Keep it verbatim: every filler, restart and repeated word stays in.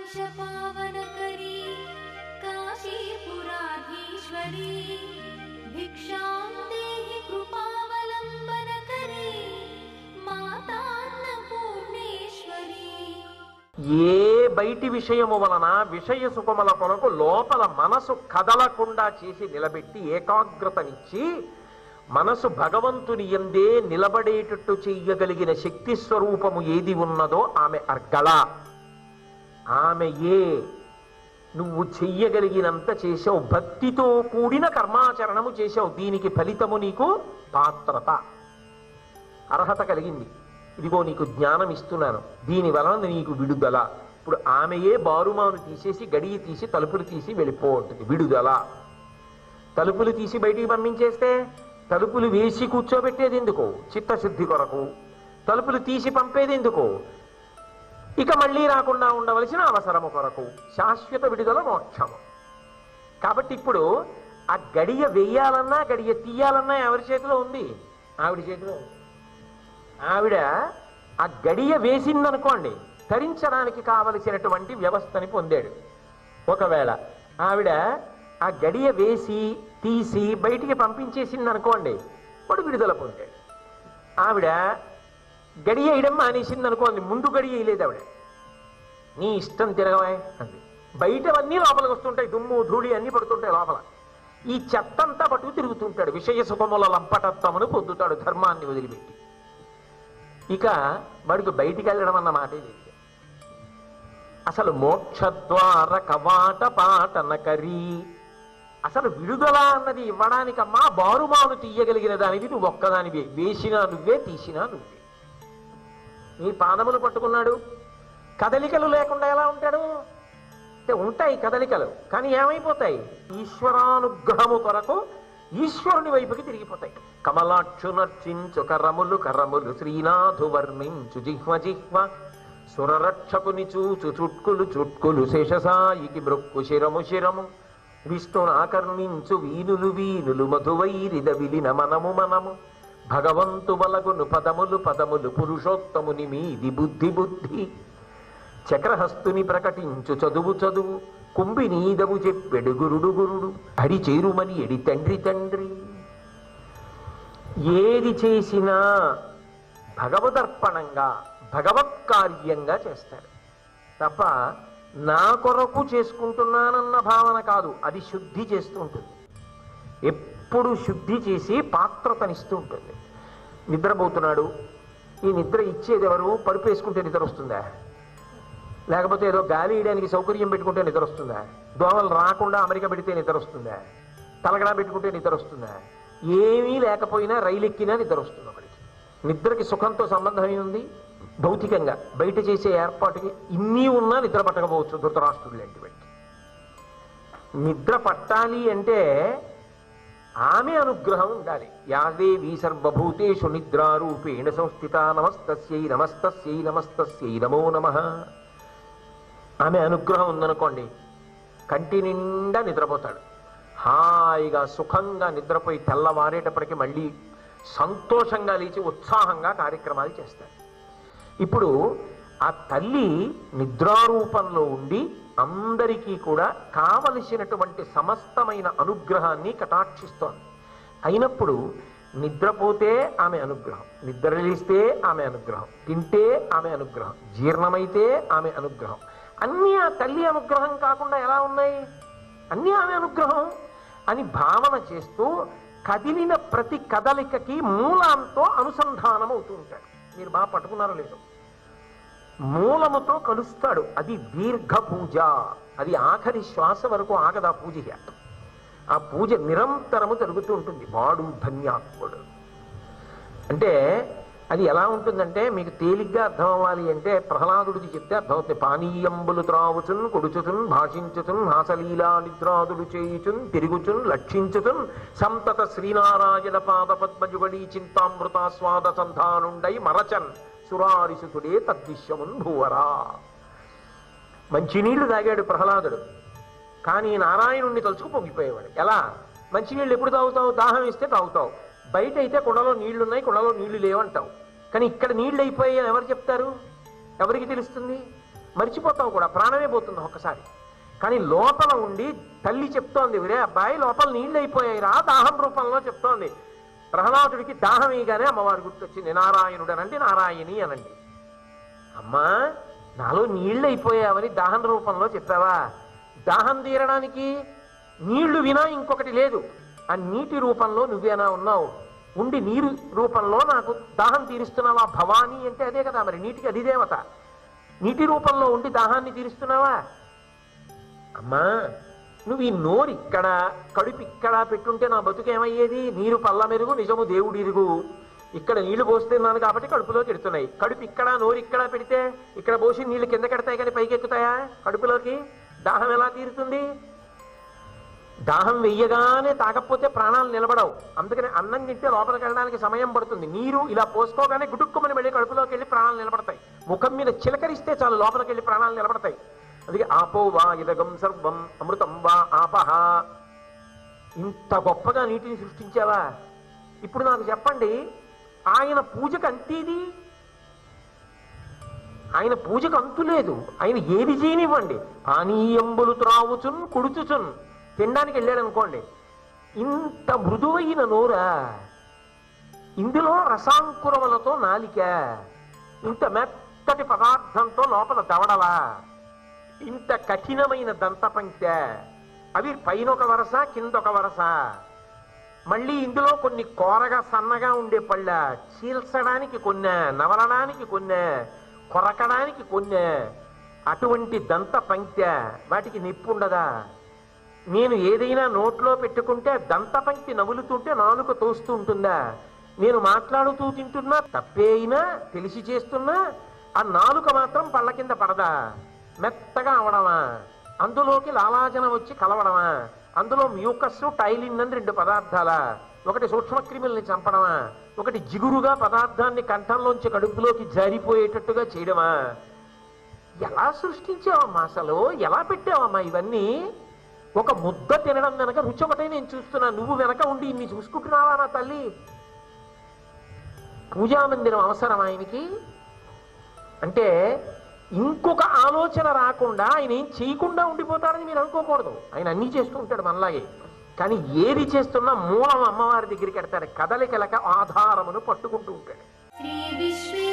पावनकरी काशीपुराधीश्वरी भिक्षां देहि कृपावलम्बनकरी मातान्नपूर्णेश्वरी। ఏ బయటి విషయము వలన విషయ సుఖముల కొరకు లోపల మనసు కదలకుండా చేసి నిలబెట్టి ఏకాగ్రతనిచ్చి మనసు భగవంతుని యందే నిలబడేటట్టు చెయ్యగలిగిన శక్తి స్వరూపము ఏది ఉన్నదో ఆమె అర్గళ. ఆమె ఏ నువ్వు చెయ్యగలిగినంత చేసావు, భక్తితో కూడిన కర్మాచరణము చేసావు, దీనికి ఫలితము నీకు పాత్రత అర్హత కలిగింది. ఇదిగో నీకు జ్ఞానం ఇస్తున్నాను, దీని వలన నీకు విడుదల. ఇప్పుడు ఆమెయే బారుమాను తీసేసి గడియ తీసి తలుపులు తీసి వెళ్ళిపోతుంది. విడుదల. తలుపులు తీసి బయటికి పంపించేస్తే తలుపులు వేసి కూర్చోబెట్టేది ఎందుకు? చిత్తశుద్ధి కొరకు. తలుపులు తీసి పంపేది ఎందుకు? ఇక మళ్ళీ రాకుండా ఉండవలసిన అవసరము కొరకు. శాశ్వత విడుదల మోక్షము. కాబట్టి ఇప్పుడు ఆ గడియ వేయాలన్నా గడియ తీయాలన్నా ఎవరి చేతిలో ఉంది? ఆవిడ చేతిలో ఉంది. ఆవిడ ఆ గడియ వేసిందనుకోండి, ధరించడానికి కావలసినటువంటి వ్యవస్థని పొందాడు. ఒకవేళ ఆవిడ ఆ గడియ వేసి తీసి బయటికి పంపించేసింది అనుకోండి, వాడు విడుదల పొందాడు. ఆవిడ గడియ వేయడం మానేసింది అనుకోండి, ముందు గడియ వేయలేదు ఆవిడ. నీ ఇష్టం తిరగవే అంది. బయటవన్నీ లోపలికి వస్తుంటాయి, దుమ్ము ధూళి అన్నీ పడుతుంటాయి లోపల. ఈ చెత్తంతా పట్టుకు తిరుగుతుంటాడు, విషయ సుఖముల లంపటత్వమును పొందుతాడు ధర్మాన్ని వదిలిపెట్టి. ఇక వాడికి బయటికి వెళ్ళడం అన్న మాటే లేదు. అసలు మోక్షద్వార కవాట పాటనకరీ, అసలు విడుదల అన్నది ఇవ్వడానికమ్మా బారుమాను తీయగలిగిన దానివి నువ్వు ఒక్కదానివే. వేసినా నువ్వే, తీసినా నువ్వే. నీ పాదములు పట్టుకున్నాడు, కదలికలు లేకుండా ఎలా ఉంటాడు? అంటే ఉంటాయి కదలికలు, కానీ ఏమైపోతాయి? ఈశ్వరానుగ్రహము కొరకు ఈశ్వరుని వైపుకి తిరిగిపోతాయి. కమలాక్షు నర్చించు కరములు కరములు శ్రీనాథు వర్ణించు జిహ్వ జిహ్వ సురరక్షకుని చూచు చుట్కులు చుట్కులు శేషసాయికి మృక్కు శిరము శిరము విష్ణునాకర్ణించు వీనులు వీనులు మధువైరిద విలిన మనము మనము భగవంతు వలగును పదములు పదములు పురుషోత్తముని మీది బుద్ధి బుద్ధి చక్రహస్తుని ప్రకటించు చదువు చదువు కుంభినీదవు చెప్పెడు గురుడు గురుడు అడి చేరుమని ఎడి తండ్రి తండ్రి. ఏది చేసినా భగవదర్పణంగా భగవత్కార్యంగా చేస్తాడు తప్ప నా కొరకు చేసుకుంటున్నానన్న భావన కాదు. అది శుద్ధి చేస్తూ ఉంటుంది, ఎప్పుడు శుద్ధి చేసి పాత్రతనిస్తూ ఉంటుంది. నిద్రపోతున్నాడు, ఈ నిద్ర ఇచ్చేది ఎవరు? పరుపు వేసుకుంటే నిద్ర వస్తుందా? లేకపోతే ఏదో గాలి వేయడానికి సౌకర్యం పెట్టుకుంటే నిద్ర వస్తుందా? దోమలు రాకుండా అమెరికా పెడితే నిద్ర వస్తుందా? తలగడా పెట్టుకుంటే నిద్ర వస్తుందా? ఏమీ లేకపోయినా రైలు ఎక్కినా నిద్ర వస్తుంది ఒకడికి. నిద్రకి సుఖంతో సంబంధం ఉంది భౌతికంగా. బయట చేసే ఏర్పాటుకి ఇన్ని ఉన్నా నిద్ర పట్టకపోవచ్చు ధృతరాష్ట్రుడు లాంటి వాడికి. నిద్ర పట్టాలి అంటే ఆమె అనుగ్రహం ఉండాలి. యాదేవీ సర్వభూతేషు నిద్రారూపేణ సంస్థిత నమస్తస్యై నమస్తస్యై నమస్తస్యై నమో నమః. ఆమె అనుగ్రహం ఉందనుకోండి, కంటి నిండా నిద్రపోతాడు. హాయిగా సుఖంగా నిద్రపోయి తెల్లవారేటప్పటికి మళ్ళీ సంతోషంగా లేచి ఉత్సాహంగా కార్యక్రమాలు చేస్తాడు. ఇప్పుడు ఆ తల్లి నిద్రారూపంలో ఉండి అందరికీ కూడా కావలసినటువంటి సమస్తమైన అనుగ్రహాన్ని కటాక్షిస్తోంది. అయినప్పుడు నిద్రపోతే ఆమె అనుగ్రహం, నిద్రలేస్తే ఆమె అనుగ్రహం, తింటే ఆమె అనుగ్రహం, జీర్ణమైతే ఆమె అనుగ్రహం. అన్నీ ఆ తల్లి అనుగ్రహం కాకుండా ఎలా ఉన్నాయి? అన్నీ ఆమె అనుగ్రహం అని భావన చేస్తూ కదిలిన ప్రతి కదలికకి మూలంతో అనుసంధానం అవుతూ ఉంటాడు. మీరు బాగా పట్టుకున్నారో లేదో, మూలముతో కలుస్తాడు. అది దీర్ఘ పూజ. అది ఆఖరి శ్వాస వరకు ఆగదా పూజ. ఆ పూజ నిరంతరము జరుగుతూ ఉంటుంది. వాడు ధన్యాత్ముడు అంటే అది ఎలా ఉంటుందంటే, మీకు తేలిగ్గా అర్థం అవ్వాలి అంటే ప్రహ్లాదుడికి చెప్తే అర్థమవుతుంది. పానీయంబులు త్రావుచున్ కొడుచుతున్ భాషించుతున్ హాసలీలా నిద్రాదులు చేయుచున్ తిరుగుచున్ లక్షించుతున్ సంతత శ్రీనారాయణ పాద పద్మజుగళీ చింతామృతాస్వాద సంధానుండై మరచన్ సురారిసుతుడే తద్విశ్వమున్ భూవరా. మంచినీళ్లు తాగాడు ప్రహ్లాదుడు, కానీ నారాయణుణ్ణి తలుచుకు పొంగిపోయేవాడు. ఎలా? మంచినీళ్ళు ఎప్పుడు తాగుతావు? దాహం ఇస్తే తాగుతావు. బయట అయితే కుండలో నీళ్లున్నాయి, కుండలో నీళ్లు లేవంటావు. కానీ ఇక్కడ నీళ్లు అయిపోయాయి అని ఎవరు చెప్తారు? ఎవరికి తెలుస్తుంది? మర్చిపోతావు కూడా, ప్రాణమే పోతుంది ఒక్కసారి. కానీ లోపల ఉండి తల్లి చెప్తోంది, ఒరే అబ్బాయి లోపల నీళ్ళు అయిపోయాయి రా, దాహం రూపంలో చెప్తోంది. ప్రహ్లాదుడికి దాహం వేయగానే అమ్మవారు గుర్తొచ్చింది. నారాయణుడు అనండి, నారాయణి అనండి. అమ్మా నాలో నీళ్ళు అయిపోయావని దాహం రూపంలో చెప్పావా? దాహం తీరడానికి నీళ్లు వినా ఇంకొకటి లేదు. ఆ నీటి రూపంలో నువ్వేనా ఉన్నావు, ఉండి నీరు రూపంలో నాకు దాహం తీరుస్తున్నావా? భవానీ అంటే అదే కదా మరి, నీటికి అధిదేవత. నీటి రూపంలో ఉండి దాహాన్ని తీరుస్తున్నావా? అమ్మా నువ్వు ఈ నోరు ఇక్కడ కడుపు ఇక్కడ పెట్టుంటే నా బతుకేమయ్యేది? నీరు పల్ల మెరుగు నిజము దేవుడిరుగు. ఇక్కడ నీళ్లు పోస్తున్నాను కాబట్టి కడుపులోకి ఎడుతున్నాయి. కడుపు ఇక్కడ నోరు ఇక్కడ పెడితే ఇక్కడ పోసి నీళ్లు కింద కెడతాయి కానీ పైకి ఎక్కుతాయా కడుపులోకి? దాహం ఎలా తీరుతుంది? దాహం వెయ్యగానే తాగకపోతే ప్రాణాలు నిలబడవు. అందుకని అన్నం తింటే లోపలికి వెళ్ళడానికి సమయం పడుతుంది. నీరు ఇలా పోసుకోగానే గుడుక్కుమని వెళ్ళి కడుపులోకి వెళ్ళి ప్రాణాలు నిలబడతాయి. ముఖం మీద చిలకరిస్తే చాలు లోపలికి వెళ్ళి ప్రాణాలు నిలబడతాయి. అందుకే ఆపో వా ఇదగం సర్వం అమృతం వా ఆపహ. ఇంత గొప్పగా నీటిని సృష్టించావా? ఇప్పుడు నాకు చెప్పండి, ఆయన పూజకు అంతేది, ఆయన పూజకు అంతు లేదు. ఆయన ఏది చేయనివ్వండి, పానీయంబులు త్రావుచున్ కుడుచుచున్ తినడానికి వెళ్ళాడు అనుకోండి, ఇంత మృదువైన నోరా, ఇందులో రసాంకురములతో నాలిక, ఇంత మెత్తటి పదార్థంతో లోపల దవడవా, ఇంత కఠినమైన దంతపంక్తి, అవి పైన ఒక వరస కింద ఒక వరస, మళ్ళీ ఇందులో కొన్ని కోరగా సన్నగా ఉండే పళ్ళ, చీల్చడానికి కొన్నే, నవలడానికి కొన్నే, కొరకడానికి కొన్నే, అటువంటి దంత పంక్తి, వాటికి నిప్పు ఉండదా? నేను ఏదైనా నోట్లో పెట్టుకుంటే దంత పంక్తి నములుతుంటే నాలుక తోస్తూ ఉంటుందా? నేను మాట్లాడుతూ తింటున్నా తప్పే అయినా తెలిసి చేస్తున్నా ఆ నాలుక మాత్రం పళ్ళ కింద పడదా? మెత్తగా అవడమా, అందులోకి లాలాజనం వచ్చి కలవడమా, అందులో మ్యూకస్ టైలిన్ అని రెండు పదార్థాల, ఒకటి సూక్ష్మక్రిముల్ని చంపడమా, ఒకటి జిగురుగా పదార్థాన్ని కంఠంలోంచి కడుపులోకి జారిపోయేటట్టుగా చేయడమా? ఎలా సృష్టించావమ్మా? అసలు ఎలా పెట్టావమ్మా ఇవన్నీ? ఒక ముద్ద తినడం వెనక రుచి ఒకటే నేను చూస్తున్నా, నువ్వు వెనక ఉండి ఇన్ని చూసుకుంటున్నావా నా తల్లి? పూజామందిరం అవసరం ఆయనకి అంటే ఇంకొక ఆలోచన రాకుండా ఆయన ఏం చేయకుండా ఉండిపోతాడని మీరు అనుకోకూడదు. ఆయన అన్నీ చేస్తూ ఉంటాడు మనలాగే. కానీ ఏది చేస్తున్నా మూలం అమ్మవారి దగ్గరికి వెడతాడు, కదలికలక ఆధారమును పట్టుకుంటూ ఉంటాడు. శ్రీ విశ్వే